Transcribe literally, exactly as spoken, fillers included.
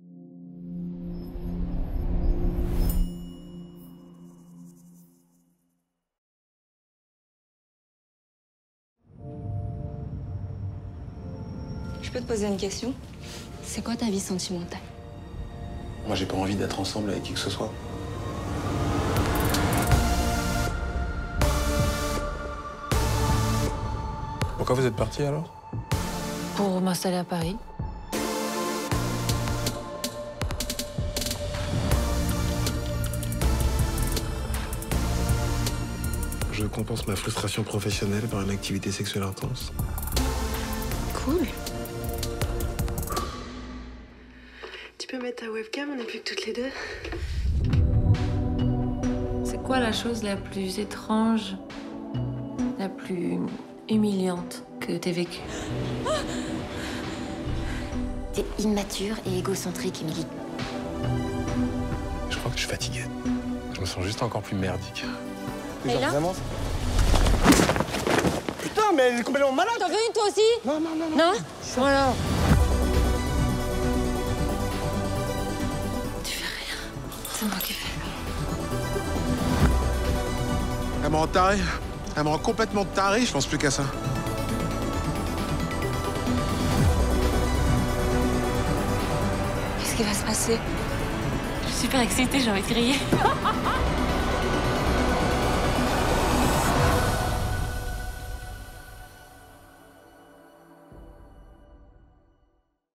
Je peux te poser une question? C'est quoi ta vie sentimentale? Moi, j'ai pas envie d'être ensemble avec qui que ce soit. Pourquoi vous êtes parti alors? Pour m'installer à Paris. Je compense ma frustration professionnelle par une activité sexuelle intense. Cool. Tu peux mettre ta webcam, on n'est plus que toutes les deux. C'est quoi la chose la plus étrange, la plus humiliante que t'aies vécue? T'es immature et égocentrique, Émilie. Je crois que je suis fatigué. Je me sens juste encore plus merdique. Et là Vraiment... Putain, mais elle est complètement malade! T'en veux une toi aussi? Non, non, non, non. Non? Voilà. Tu fais rien. C'est moi qui fais. Elle me rend taré. Elle me rend complètement taré, je pense plus qu'à ça. Qu'est-ce qui va se passer? Je suis super excitée, j'ai envie de crier.